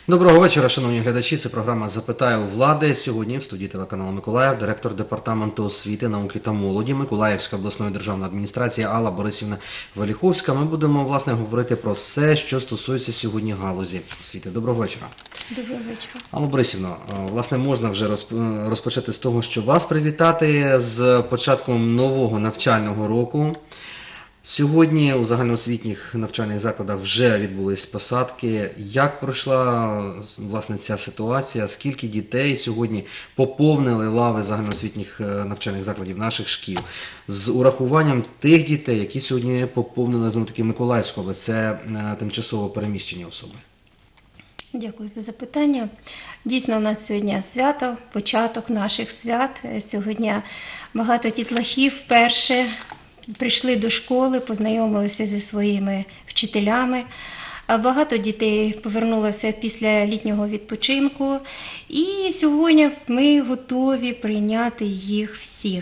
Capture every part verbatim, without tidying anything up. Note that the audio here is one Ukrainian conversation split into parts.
Доброго вечора, шановні глядачі. Це програма «Запитаю у влади». Сьогодні в студії телеканалу «Миколаїв» директор департаменту освіти, науки та молоді Миколаївської обласної державної адміністрації Алла Борисівна Валіховська. Ми будемо, власне, говорити про все, що стосується сьогодні галузі освіти. Доброго вечора. Доброго вечора. Алла Борисівна, власне, можна вже розпочати з того, що вас привітати з початком нового навчального року. Сьогодні у загальноосвітніх навчальних закладах вже відбулись посадки. Як пройшла, власне, ця ситуація? Скільки дітей сьогодні поповнили лави загальноосвітніх навчальних закладів наших шкіл? З урахуванням тих дітей, які сьогодні поповнили, знову таки, Миколаївську область, це тимчасово переміщені особи. Дякую за запитання. Дійсно, у нас сьогодні свято, початок наших свят. Сьогодні багато дітлахів вперше прийшли до школи, познайомилися зі своїми вчителями. Багато дітей повернулося після літнього відпочинку. І сьогодні ми готові прийняти їх всіх.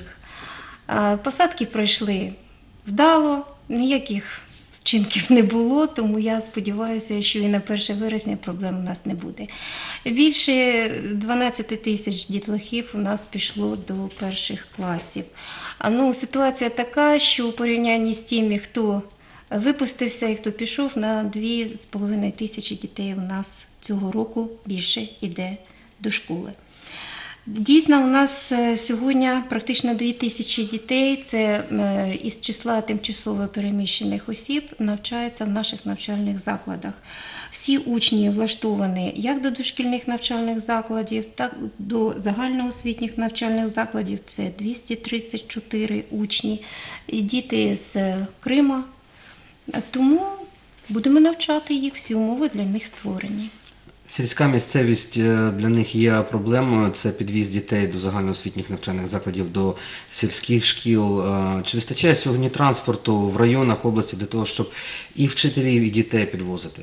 Посадки пройшли вдало, ніяких вчинків не було, тому я сподіваюся, що і на перше вересня проблем у нас не буде. Більше дванадцять тисяч дітлахів у нас пішло до перших класів. Ну, ситуація така, що у порівнянні з тими, хто випустився і хто пішов, на дві з половиною тисячі дітей у нас цього року більше йде до школи. Дійсно, у нас сьогодні практично дві тисячі дітей, це із числа тимчасово переміщених осіб, навчаються в наших навчальних закладах. Всі учні влаштовані як до дошкільних навчальних закладів, так і до загальноосвітніх навчальних закладів. Це двісті тридцять чотири учні, і діти з Криму. Тому будемо навчати їх, всі умови для них створені. Сільська місцевість для них є проблемою, це підвіз дітей до загальноосвітніх навчальних закладів, до сільських шкіл. Чи вистачає сьогодні транспорту в районах області для того, щоб і вчителів, і дітей підвозити?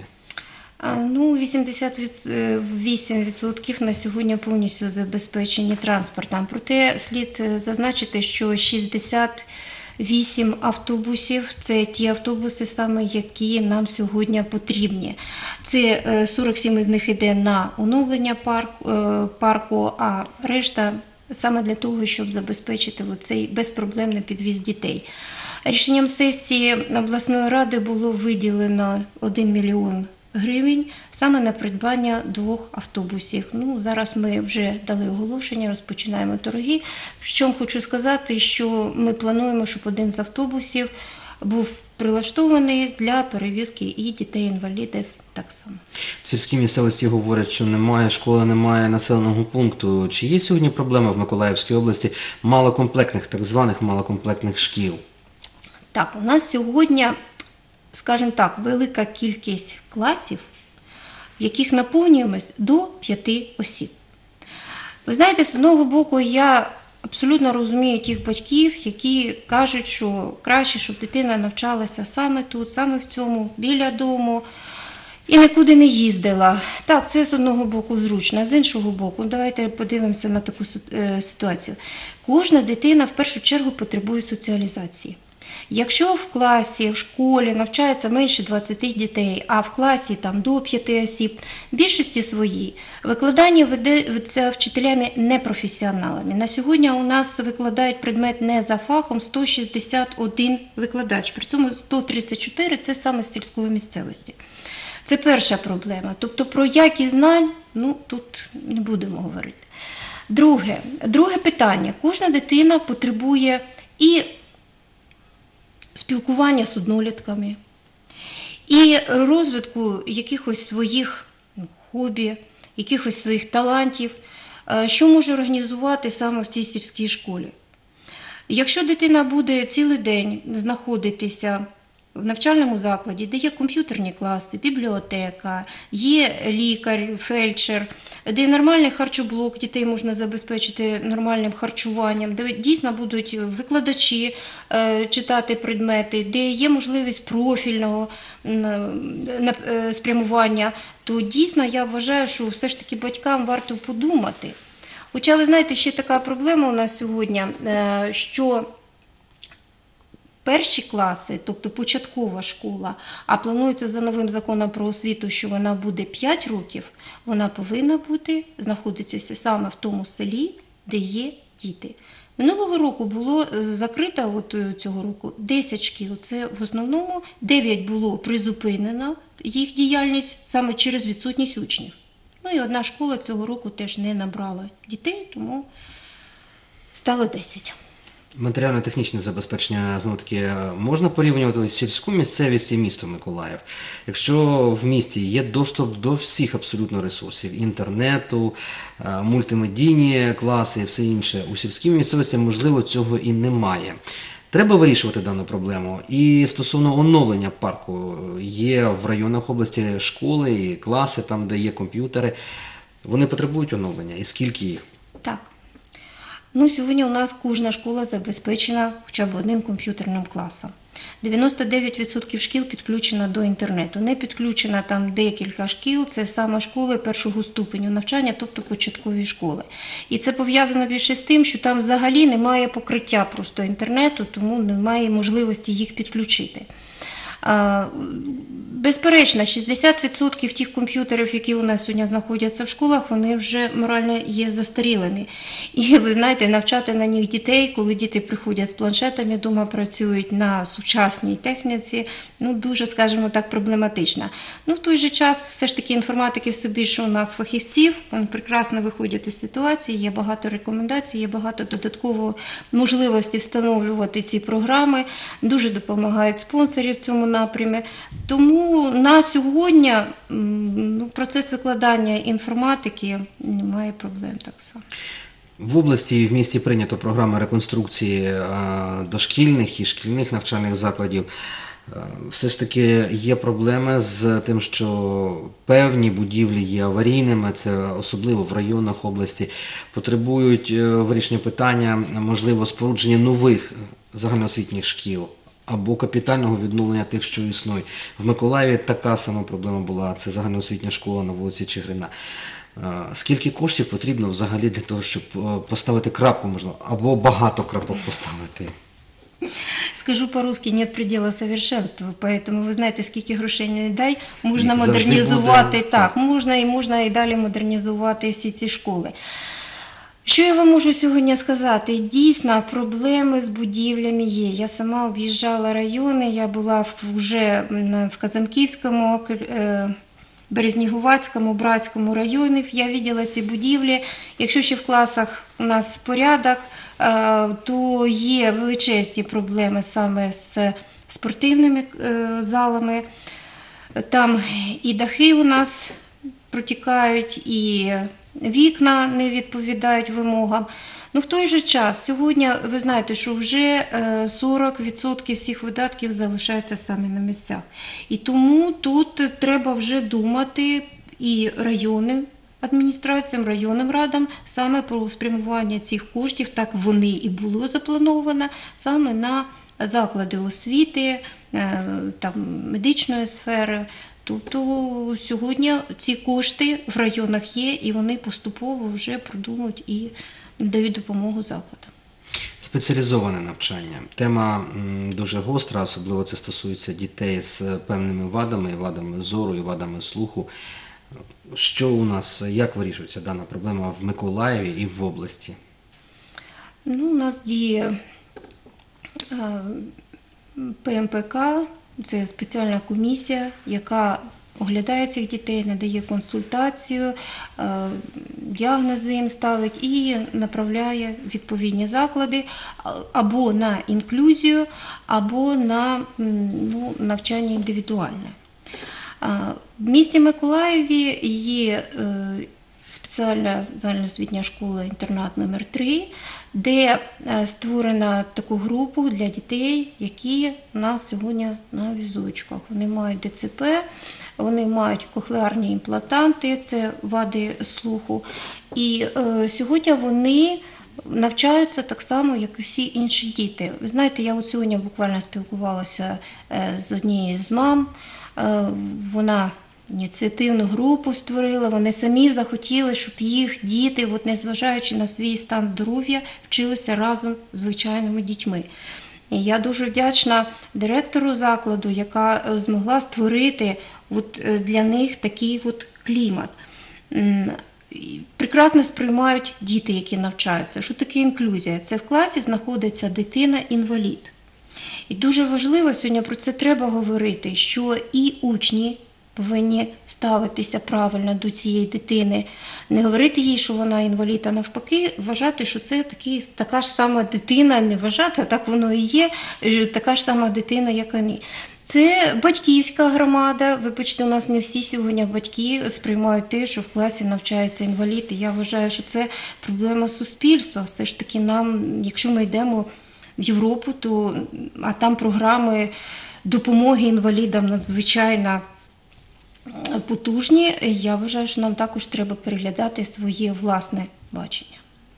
Ну, вісімдесят вісім відсотків на сьогодні повністю забезпечені транспортом. Проте слід зазначити, що шістдесят вісім автобусів – це ті автобуси, саме які нам сьогодні потрібні. Це сорок сім з них йде на оновлення парку, а решта саме для того, щоб забезпечити цей безпроблемний підвіз дітей. Рішенням сесії обласної ради було виділено один мільйон гривень саме на придбання двох автобусів. Ну, зараз ми вже дали оголошення, розпочинаємо торги. Що хочу сказати, що ми плануємо, щоб один з автобусів був прилаштований для перевізки і дітей-інвалідів так само. В сільській місцевості говорять, що немає школи, немає населеного пункту. Чи є сьогодні проблема в Миколаївській області малокомплектних, так званих малокомплектних шкіл? Так, у нас сьогодні, скажімо так, велика кількість класів, в яких наповнюємось до п'яти осіб. Ви знаєте, з одного боку, я абсолютно розумію тих батьків, які кажуть, що краще, щоб дитина навчалася саме тут, саме в цьому, біля дому, і нікуди не їздила. Так, це з одного боку зручно, з іншого боку, давайте подивимося на таку ситуацію. Кожна дитина в першу чергу потребує соціалізації. Якщо в класі, в школі навчається менше двадцяти дітей, а в класі там до п'яти осіб, в більшості своїй викладання ведеться вчителями непрофесіоналами. На сьогодні у нас викладають предмет не за фахом сто шістдесят один викладач, при цьому сто тридцять чотири – це саме з сільської місцевості. Це перша проблема. Тобто про якість знань, ну, тут не будемо говорити. Друге, друге питання. Кожна дитина потребує і спілкування з однолітками, і розвитку якихось своїх хобі, якихось своїх талантів, що може організувати саме в цій сільській школі. Якщо дитина буде цілий день знаходитися в навчальному закладі, де є комп'ютерні класи, бібліотека, є лікар, фельдшер, де нормальний харчоблок, дітей можна забезпечити нормальним харчуванням, де дійсно будуть викладачі е, читати предмети, де є можливість профільного е, спрямування, то дійсно я вважаю, що все ж таки батькам варто подумати. Хоча, ви знаєте, ще така проблема у нас сьогодні, е, що перші класи, тобто початкова школа, а планується за новим законом про освіту, що вона буде п'ять років, вона повинна бути, знаходитися саме в тому селі, де є діти. Минулого року було закрито, от цього року, десять шкіл. Це в основному дев'ять було призупинено їх діяльність саме через відсутність учнів. Ну і одна школа цього року теж не набрала дітей, тому стало десять. Матеріально-технічне забезпечення, знову таки, можна порівнювати сільську місцевість і місто Миколаїв. Якщо в місті є доступ до всіх абсолютно ресурсів, інтернету, мультимедійні класи і все інше, у сільській місцевості, можливо, цього і немає. Треба вирішувати дану проблему. І стосовно оновлення парку, є в районах області школи і класи, там, де є комп'ютери. Вони потребують оновлення. І скільки їх? Так. Ну, сьогодні у нас кожна школа забезпечена хоча б одним комп'ютерним класом. дев'яносто дев'ять відсотків шкіл підключено до інтернету. Не підключено там декілька шкіл, це саме школи першого ступеню навчання, тобто початкові школи. І це пов'язано більше з тим, що там взагалі немає покриття просто інтернету, тому немає можливості їх підключити. Безперечно, шістдесят відсотків тих комп'ютерів, які у нас сьогодні знаходяться в школах, вони вже морально є застарілими. І ви знаєте, навчати на них дітей, коли діти приходять з планшетами, вдома працюють на сучасній техніці, ну дуже, скажімо так, проблематично. Ну в той же час все ж таки інформатики все більше у нас фахівців, вони прекрасно виходять із ситуації, є багато рекомендацій, є багато додаткової можливості встановлювати ці програми, дуже допомагають спонсорів в цьому напрямі. Тому на сьогодні ну, процес викладання інформатики немає проблем так само. В області і в місті прийнято програми реконструкції дошкільних і шкільних навчальних закладів. Все ж таки є проблеми з тим, що певні будівлі є аварійними, це особливо в районах області, потребують вирішення питання, можливо, спорудження нових загальноосвітніх шкіл або капітального відновлення тих, що існують. В Миколаєві така сама проблема була, це загальноосвітня школа на вулиці Чигирина. Скільки коштів потрібно взагалі для того, щоб поставити крапку, можна, або багато крапок поставити? Скажу по-русски, нет предела совершенства, поэтому ви знаєте, скільки грошей не дай, можна І модернізувати, буде, так, можна і можна і далі модернізувати всі ці школи. Що я вам можу сьогодні сказати? Дійсно, проблеми з будівлями є. Я сама об'їжджала райони, я була вже в Казанківському, Березнігуватському, Братському районах, я бачила ці будівлі. Якщо ще в класах у нас порядок, то є величезні проблеми саме з спортивними залами. Там і дахи у нас протікають, і вікна не відповідають вимогам. Ну, в той же час, сьогодні ви знаєте, що вже сорок відсотків всіх видатків залишаються саме на місцях. І тому тут треба вже думати і районним адміністраціям, районним радам саме про спрямування цих коштів, так вони і було заплановано, саме на заклади освіти, там, медичної сфери. Тобто сьогодні ці кошти в районах є, і вони поступово вже продумують і дають допомогу закладам. Спеціалізоване навчання. Тема дуже гостра, особливо це стосується дітей з певними вадами, вадами зору і вадами слуху. Що у нас, як вирішується дана проблема в Миколаєві і в області? Ну, у нас діє Пе Ем Пе Ка, це спеціальна комісія, яка оглядає цих дітей, надає консультацію, діагнози їм ставить і направляє відповідні заклади або на інклюзію, або на ну, навчання індивідуальне. В місті Миколаєві є спеціальна загальноосвітня школа-інтернат номер три, де створена таку групу для дітей, які у нас сьогодні на візочках. Вони мають Де Це Пе, вони мають кохлеарні імплантанти, це вади слуху. І е, сьогодні вони навчаються так само, як і всі інші діти. Ви знаєте, я от сьогодні буквально спілкувалася з однією з мам, е, вона ініціативну групу створила, вони самі захотіли, щоб їх діти, от незважаючи на свій стан здоров'я, вчилися разом з звичайними дітьми. І я дуже вдячна директору закладу, яка е, змогла створити от, е, для них такий от клімат. М, і Прекрасно сприймають діти, які навчаються. Що таке інклюзія? Це в класі знаходиться дитина-інвалід. І дуже важливо, сьогодні про це треба говорити, що і учні повинні ставитися правильно до цієї дитини, не говорити їй, що вона інвалід, а навпаки, вважати, що це такі, така ж сама дитина, не вважати, а так воно і є, така ж сама дитина, як вони. Це батьківська громада. Вибачте, у нас не всі сьогодні батьки сприймають те, що в класі навчається інвалід. І я вважаю, що це проблема суспільства. Все ж таки нам, якщо ми йдемо в Європу, то, а там програми допомоги інвалідам надзвичайно потужні, я вважаю, що нам також треба переглядати своє власне бачення.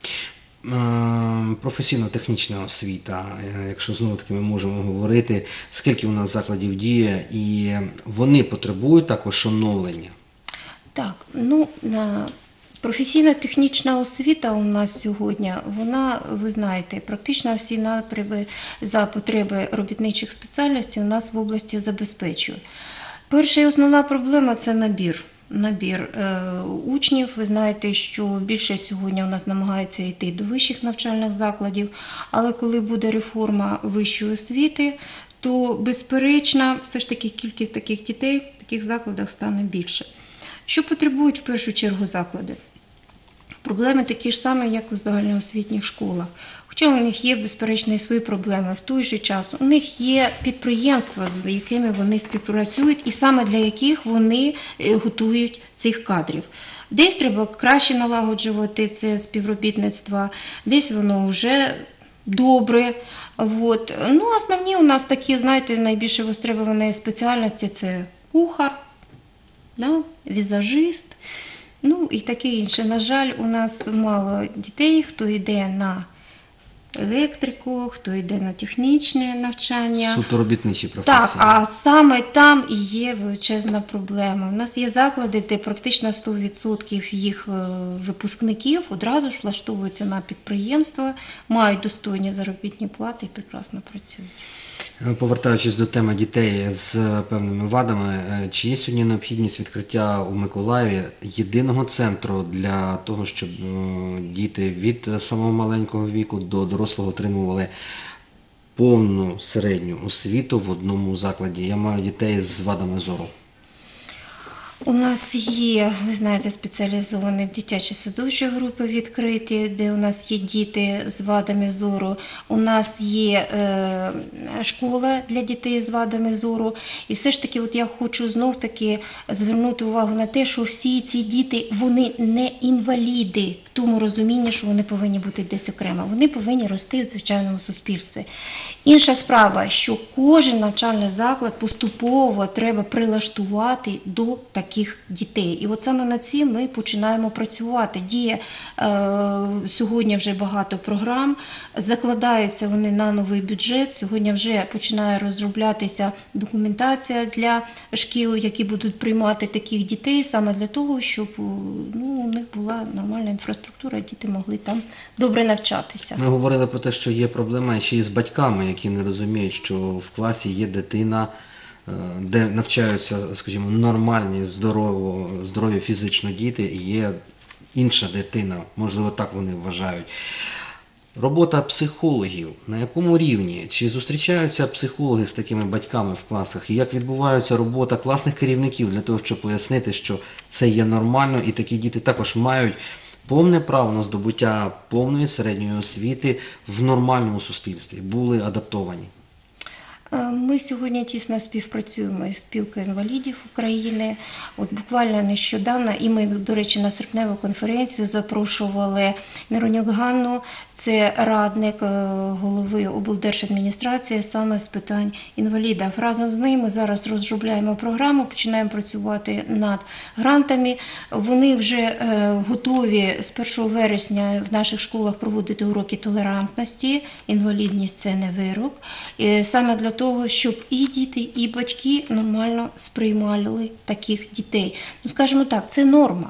Е, Професійно-технічна освіта, е, якщо знову таки ми можемо говорити, скільки у нас закладів діє, і вони потребують також оновлення. Так, ну, на- професійно-технічна освіта у нас сьогодні, вона, ви знаєте, практично всі напрями за потреби робітничих спеціальностей у нас в області забезпечують. Перша і основна проблема – це набір. Набір е, учнів. Ви знаєте, що більше сьогодні у нас намагаються йти до вищих навчальних закладів, але коли буде реформа вищої освіти, то, безперечно, все ж таки кількість таких дітей в таких закладах стане більше. Що потребують в першу чергу заклади? Проблеми такі ж самі, як у загальноосвітніх школах. Хоча у них є, безперечно, і свої проблеми. В той же час у них є підприємства, з якими вони співпрацюють, і саме для яких вони готують цих кадрів. Десь треба краще налагоджувати це співробітництво, десь воно вже добре. От. Ну, основні у нас такі, знаєте, найбільше востребовані спеціальності – це кухар, да, візажист, ну і таке інше. На жаль, у нас мало дітей, хто йде на електрику, хто йде на технічне навчання. Суто робітничі професії. Так, а саме там і є величезна проблема. У нас є заклади, де практично сто відсотків їх випускників одразу ж влаштовуються на підприємства, мають достойні заробітні плати і прекрасно працюють. Повертаючись до теми дітей з певними вадами, чи є сьогодні необхідність відкриття у Миколаєві єдиного центру для того, щоб діти від самого маленького віку до дорослого отримували повну середню освіту в одному закладі? Я маю дітей з вадами зору. У нас є, ви знаєте, спеціалізовані дитячі садочі групи відкриті, де у нас є діти з вадами зору. У нас є е, школа для дітей з вадами зору. І все ж таки, от я хочу знов-таки звернути увагу на те, що всі ці діти, вони не інваліди в тому розумінні, що вони повинні бути десь окремо. Вони повинні рости в звичайному суспільстві. Інша справа, що кожен навчальний заклад поступово треба прилаштувати до таких дітей. І от саме над цим ми починаємо працювати. Діє е, сьогодні вже багато програм, закладаються вони на новий бюджет, сьогодні вже починає розроблятися документація для шкіл, які будуть приймати таких дітей, саме для того, щоб ну, у них була нормальна інфраструктура, діти могли там добре навчатися. Ми говорили про те, що є проблема ще й з батьками, які не розуміють, що в класі є дитина, де навчаються, скажімо, нормальні, здорові, здорові фізично діти, і є інша дитина, можливо, так вони вважають. Робота психологів, на якому рівні? Чи зустрічаються психологи з такими батьками в класах? І як відбувається робота класних керівників для того, щоб пояснити, що це є нормально, і такі діти також мають повне право на здобуття повної середньої освіти в нормальному суспільстві, були адаптовані? Ми сьогодні тісно співпрацюємо із спілкою інвалідів України. От буквально нещодавно, і ми, до речі, на серпневу конференцію запрошували Миронюк Ганну, це радник голови облдержадміністрації саме з питань інвалідів. Разом з ними зараз розробляємо програму, починаємо працювати над грантами. Вони вже готові з першого вересня в наших школах проводити уроки толерантності. Інвалідність – це не вирок. І саме для того, щоб і діти, і батьки нормально сприймали таких дітей. Ну, скажімо так, це норма.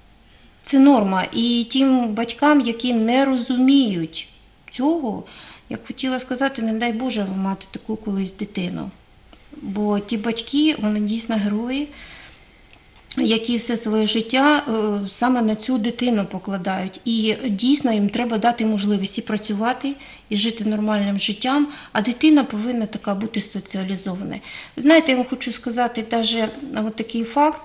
Це норма. І тим батькам, які не розуміють цього, Я б хотіла сказати, не дай Боже мати таку колись дитину. Бо ті батьки, вони дійсно герої, які все своє життя е, саме на цю дитину покладають. І дійсно їм треба дати можливість і працювати, і жити нормальним життям, а дитина повинна така бути соціалізована. Ви знаєте, я вам хочу сказати навіть от такий факт.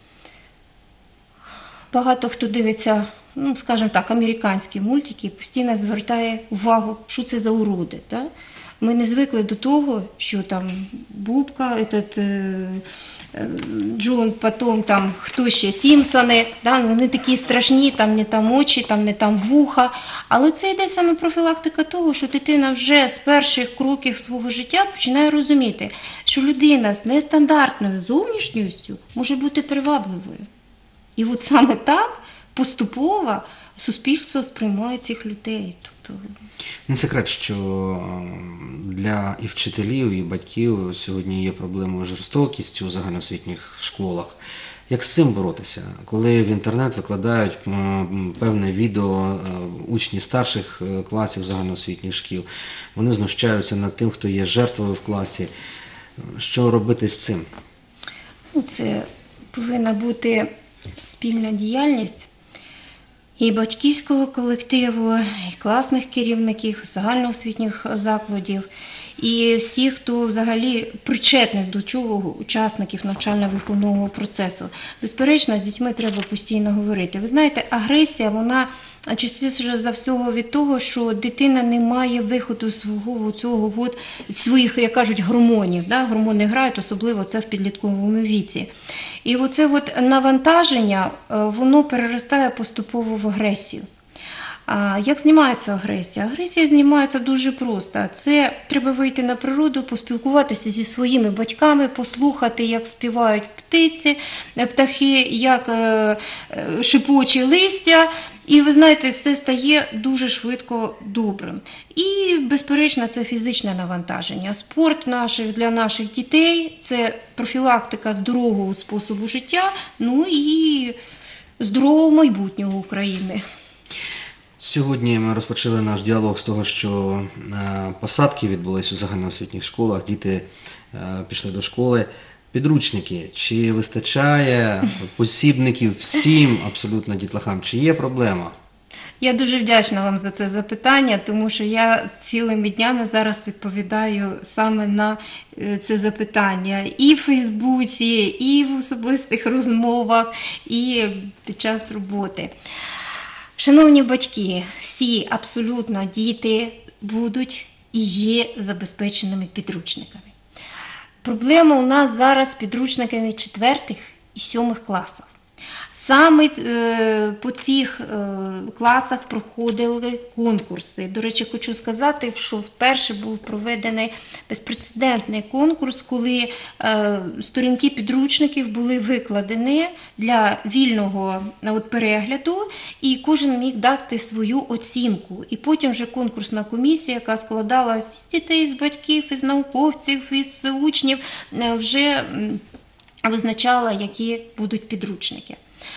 Багато хто дивиться, ну, скажімо так, американські мультики і постійно звертає увагу, що це за уроди. Да? Ми не звикли до того, що там Бубка, этот, е, е, Джон, потім там хто ще, Сімпсони, да? Вони такі страшні, там не там очі, там не там вуха. Але це йде саме профілактика того, що дитина вже з перших кроків свого життя починає розуміти, що людина з нестандартною зовнішністю може бути привабливою. І от саме так поступово суспільство сприймає цих людей. Тобто... Не секрет, що для і вчителів, і батьків сьогодні є проблемою жорстокістю у загальноосвітніх школах. Як з цим боротися? Коли в інтернет викладають певне відео учні старших класів загальноосвітніх шкіл, вони знущаються над тим, хто є жертвою в класі. Що робити з цим? Ну, це повинна бути спільна діяльність і батьківського колективу, і класних керівників, загальноосвітніх закладів, і всіх, хто взагалі причетний до чого учасників навчально-виховного процесу. Безперечно, з дітьми треба постійно говорити. Ви знаєте, агресія, вона частіше за всього від того, що дитина не має виходу свого цього от, своїх, як кажуть, гормонів. Да? Гормони грають, особливо це в підлітковому віці. І оце от навантаження, воно переростає поступово в агресію. А як знімається агресія? Агресія знімається дуже просто. Це треба вийти на природу, поспілкуватися зі своїми батьками, послухати, як співають птиці, птахи, як е, шипоче листя. І, ви знаєте, все стає дуже швидко добрим. І, безперечно, це фізичне навантаження. Спорт наших, для наших дітей – це профілактика здорового способу життя, ну і здорового майбутнього України. Сьогодні ми розпочали наш діалог з того, що посадки відбулись у загальноосвітніх школах, діти пішли до школи. Підручники, чи вистачає посібників всім абсолютно дітлахам? Чи є проблема? Я дуже вдячна вам за це запитання, тому що я цілими днями зараз відповідаю саме на це запитання і в Фейсбуці, і в особистих розмовах, і під час роботи. Шановні батьки, всі абсолютно діти будуть і є забезпеченими підручниками. Проблема у нас зараз з підручниками четвертих і сьомих класів. Саме е, по цих е, класах проходили конкурси. До речі, хочу сказати, що вперше був проведений безпрецедентний конкурс, коли е, сторінки підручників були викладені для вільного от, перегляду, і кожен міг дати свою оцінку. І потім вже конкурсна комісія, яка складалась з дітей, з батьків, із науковців, із учнів, е, вже визначала, які будуть підручники.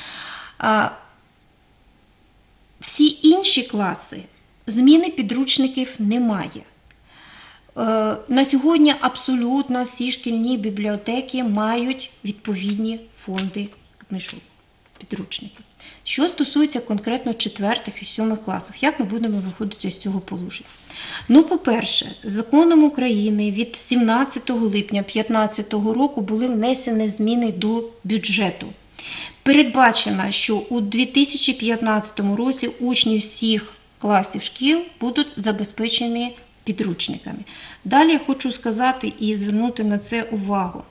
Всі інші класи зміни підручників немає. На сьогодні абсолютно всі шкільні бібліотеки мають відповідні фонди книжок, підручників. Що стосується конкретно четвертих і сьомих класів, як ми будемо виходити з цього положення? Ну, по-перше, законом України від сімнадцятого липня дві тисячі п'ятнадцятого року були внесені зміни до бюджету. Передбачено, що у дві тисячі п'ятнадцятому році учні всіх класів шкіл будуть забезпечені підручниками. Далі я хочу сказати і звернути на це увагу.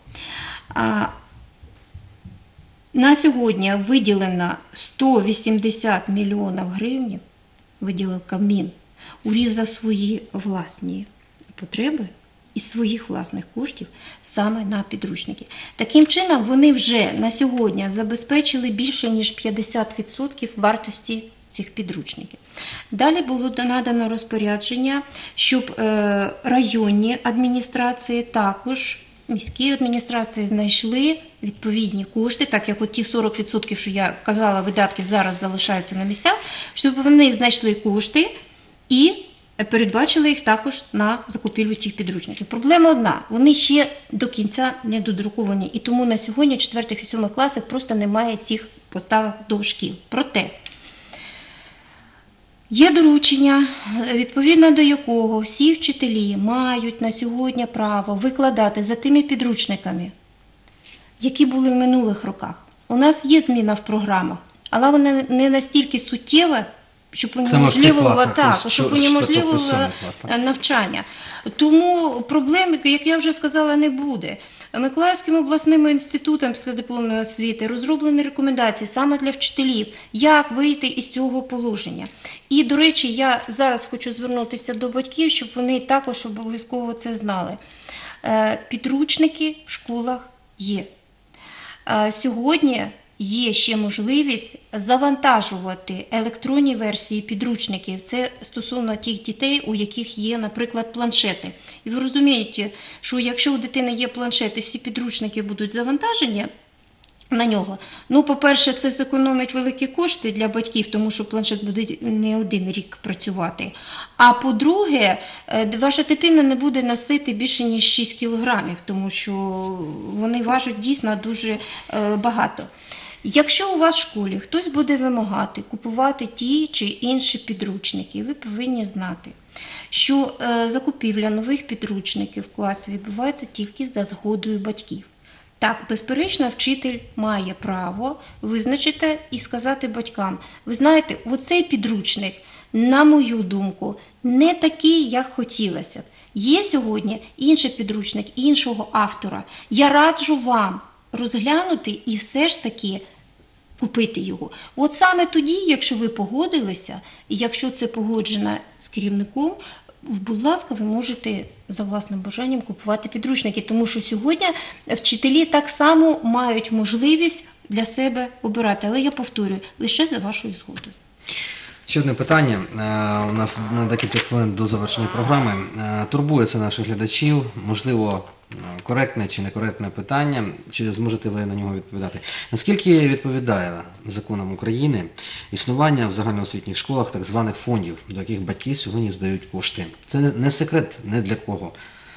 На сьогодні виділено сто вісімдесят мільйонів гривень, виділив Кабмін, урізав свої власні потреби із своїх власних коштів саме на підручники. Таким чином, вони вже на сьогодні забезпечили більше, ніж п'ятдесят відсотків вартості цих підручників. Далі було надано розпорядження, щоб районні адміністрації також, міські адміністрації знайшли відповідні кошти, так як от ті сорок відсотків, що я казала, видатків зараз залишаються на місцях, щоб вони знайшли кошти і передбачили їх також на закупівлю цих підручників. Проблема одна, вони ще до кінця не додруковані, і тому на сьогодні в четвертих і сьомих класах просто немає цих поставок до шкіл. Проте є доручення, відповідно до якого всі вчителі мають на сьогодні право викладати за тими підручниками, які були в минулих роках. У нас є зміна в програмах, але вона не настільки суттєва, щоб унеможливувала так, щоб унеможливувала навчання. Тому проблем, як я вже сказала, не буде. Миколаївським обласним інститутом післядипломної освіти розроблені рекомендації саме для вчителів, як вийти із цього положення. І, до речі, я зараз хочу звернутися до батьків, щоб вони також обов'язково це знали. Підручники в школах є. Сьогодні є ще можливість завантажувати електронні версії підручників. Це стосовно тих дітей, у яких є, наприклад, планшети. І ви розумієте, що якщо у дитини є планшети, всі підручники будуть завантажені на нього. Ну, по-перше, це зекономить великі кошти для батьків, тому що планшет буде не один рік працювати. А по-друге, ваша дитина не буде носити більше, ніж шість кілограмів, тому що вони важать дійсно дуже багато. Якщо у вас в школі хтось буде вимагати купувати ті чи інші підручники, ви повинні знати, що закупівля нових підручників в класі відбувається тільки за згодою батьків. Так, безперечно, вчитель має право визначити і сказати батькам, ви знаєте, оцей підручник, на мою думку, не такий, як хотілося б. Є сьогодні інший підручник, іншого автора. Я раджу вам розглянути і все ж таки купити його. От саме тоді, якщо ви погодилися, і якщо це погоджено з керівником, будь ласка, ви можете за власним бажанням купувати підручники, тому що сьогодні вчителі так само мають можливість для себе обирати. Але я повторюю, лише за вашою згодою. Ще одне питання. У нас на декілька хвилин до завершення програми. Турбує це наших глядачів, можливо, коректне чи некоректне питання, чи зможете ви на нього відповідати. Наскільки відповідає законам України існування в загальноосвітніх школах так званих фондів, до яких батьки сьогодні здають кошти? Це не секрет не для кого.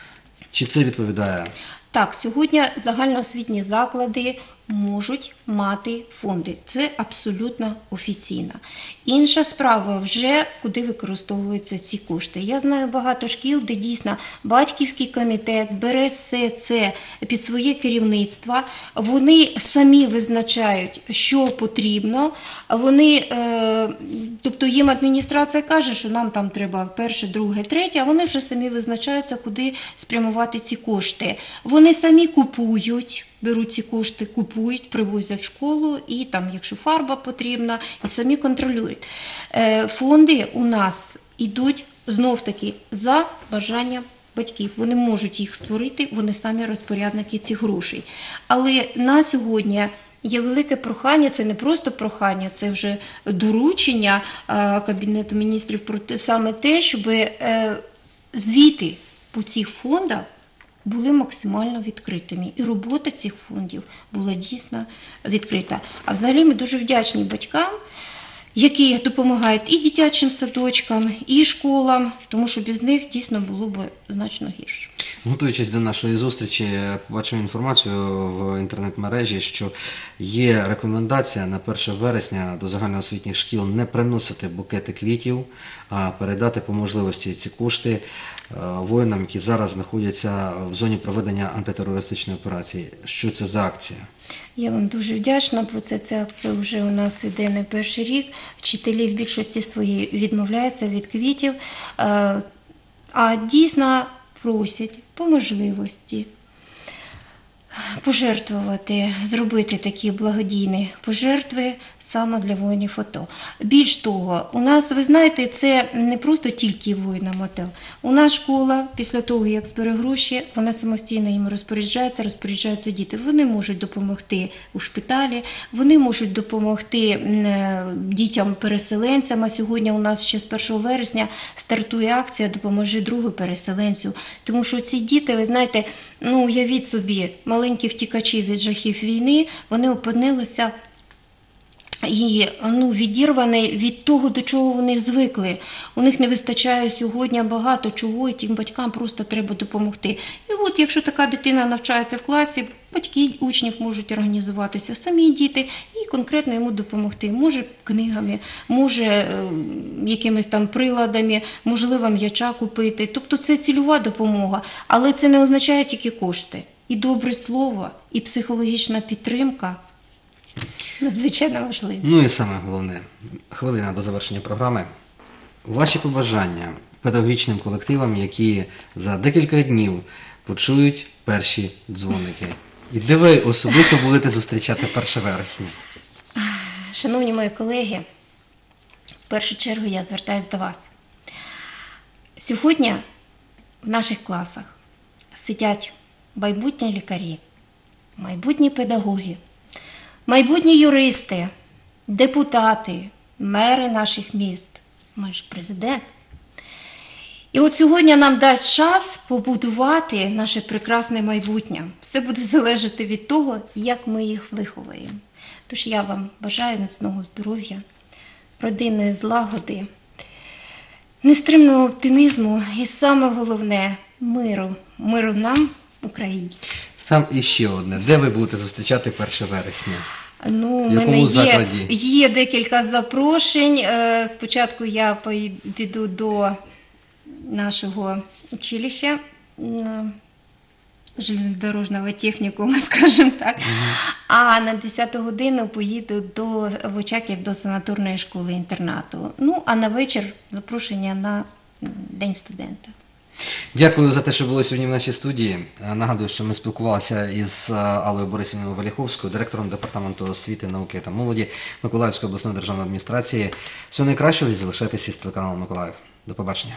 Чи це відповідає? Так, сьогодні загальноосвітні заклади можуть мати фонди. Це абсолютно офіційно. Інша справа вже, куди використовуються ці кошти. Я знаю багато шкіл, де дійсно батьківський комітет бере все це під своє керівництво. Вони самі визначають, що потрібно. Вони, е, тобто їм адміністрація каже, що нам там треба перше, друге, третє, а вони вже самі визначаються, куди спрямувати ці кошти. Вони самі купують, беруть ці кошти, купують, привозять в школу і там, якщо фарба потрібна, і самі контролюють. Фонди у нас йдуть знов-таки за бажанням батьків. Вони можуть їх створити, вони самі розпорядники цих грошей. Але на сьогодні є велике прохання, це не просто прохання, це вже доручення Кабінету міністрів про те, саме те, щоб звіти по цих фондах були максимально відкритими. І робота цих фондів була дійсно відкрита. А взагалі ми дуже вдячні батькам, які допомагають і дитячим садочкам, і школам, тому що без них дійсно було б значно гірше. Готуючись до нашої зустрічі, побачив інформацію в інтернет-мережі, що є рекомендація на перше вересня до загальноосвітніх шкіл не приносити букети квітів, а передати по можливості ці кошти воїнам, які зараз знаходяться в зоні проведення антитерористичної операції. Що це за акція? Я вам дуже вдячна про це. Ця акція вже у нас іде не перший рік. Вчителі в більшості своїй відмовляються від квітів, а дійсно просять по можливості пожертвувати, зробити такі благодійні пожертви саме для воїнів АТО. Більш того, у нас, ви знаєте, це не просто тільки воїнам АТО. У нас школа, після того, як збере гроші, вона самостійно їм розпоряджається, розпоряджаються діти. Вони можуть допомогти у шпиталі, вони можуть допомогти дітям-переселенцям, а сьогодні у нас ще з першого вересня стартує акція «Допоможи другу переселенцю». Тому що ці діти, ви знаєте, ну, уявіть собі, маленькі втікачі від жахів війни, вони опинилися і ну, відірвані від того, до чого вони звикли. У них не вистачає сьогодні багато чого, і тим батькам просто треба допомогти. І от якщо така дитина навчається в класі, батьки учнів можуть організуватися, самі діти, і конкретно йому допомогти. Може книгами, може е, якимись там приладами, можливо м'яча купити. Тобто це цільова допомога, але це не означає тільки кошти. І добре слово, і психологічна підтримка надзвичайно важливі. Ну і саме головне, хвилина до завершення програми. Ваші побажання педагогічним колективам, які за декілька днів почують перші дзвоники. І де ви особисто будете зустрічати перше вересня? Шановні мої колеги, в першу чергу я звертаюся до вас. Сьогодні в наших класах сидять майбутні лікарі, майбутні педагоги, майбутні юристи, депутати, мери наших міст, наш президент. І от сьогодні нам дасть час побудувати наше прекрасне майбутнє. Все буде залежати від того, як ми їх виховуємо. Тож я вам бажаю міцного здоров'я, родинної злагоди, нестримного оптимізму і саме головне – миру. Миру нам, Україні. Сам іще одне. Де ви будете зустрічати перше вересня? Ну, у В мене якому є, закладі? є декілька запрошень. Е, Спочатку я піду до нашого училища, м, железнодорожного технікуму, скажімо так. А на десяту годину поїду до в Очаків до санаторної школи-інтернату. Ну, а на вечір запрошення на м, День студента. Дякую за те, що були сьогодні в нашій студії. Е, Нагадую, що ми спілкувалися із е, Аллою Борисівною Валіховською, директором Департаменту освіти, науки та молоді Миколаївської обласної державної адміністрації. Всього найкращого і залишайтеся з телеканалом Миколаїв. До побачення.